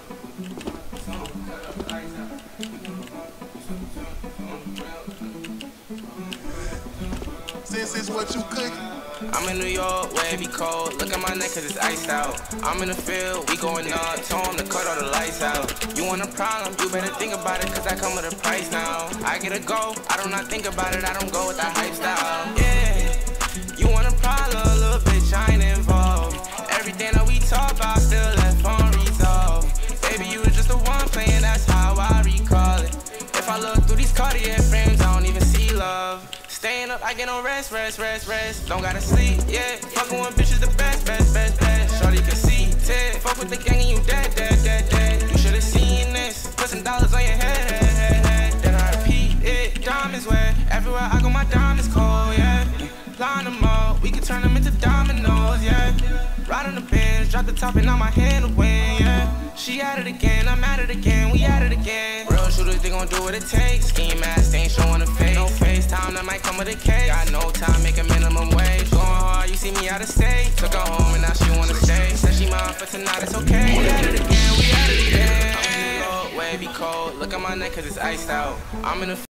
This what you cooking? I'm in New York, where it be cold. Look at my neck cause it's iced out. I'm in the field, we going up. Told him to cut all the lights out. You want a problem, you better think about it cause I come with a price now. I get a go, I do not think about it, I don't go with that hype style. Yeah, you want a problem, little bitch, I ain't involved. Everything that we talk about still left unresolved. Baby, you was just the one playing, that's how I recall it. If I look through these Cartier frames, I don't even see love. Staying up, I get no rest. Don't gotta sleep, yeah. Fucking with bitches the best. Shorty can see, Ted. Fuck with the gang and you dead. You should've seen this. Put some dollars on your head. Then I repeat it. Diamonds wet. Everywhere I go, my diamonds cold, yeah. Line them up, we can turn them into dominoes, yeah. Ride on the bench, drop the top and on my hand to win, yeah. She at it again, I'm at it again, we at it again. Real shooters, they gon' do what it takes. Scheme ass, they ain't showing a face. No FaceTime, that might come with a case. Got no time, make a minimum wage. Going hard, you see me out of state. Took her home and now she wanna stay. Said she mine for tonight, it's okay. We at it again, we at it again. I'm in the Lord, where it be cold. Look at my neck cause it's iced out. I'm in the